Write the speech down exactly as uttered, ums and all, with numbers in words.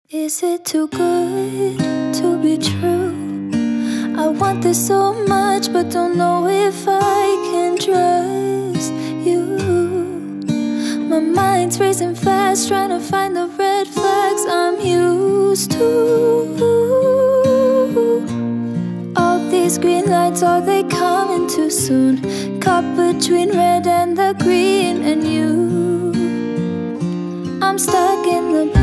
Is it too good to be true? I want this so much, but don't know if I can trust you. My mind's racing fast, trying to find the red flags I'm used to. All these green lights, are they coming too soon? Caught between red and the green and you. I'm stuck in the